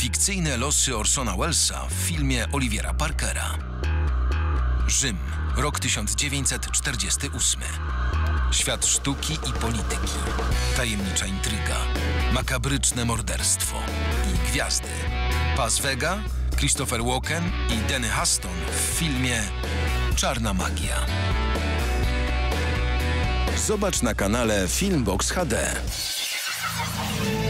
Fikcyjne losy Orsona Wellesa w filmie Oliviera Parkera. Rzym, rok 1948. Świat sztuki i polityki. Tajemnicza intryga. Makabryczne morderstwo. I gwiazdy. Paz Vega, Christopher Walken i Danny Huston w filmie Czarna magia. Zobacz na kanale Filmbox HD.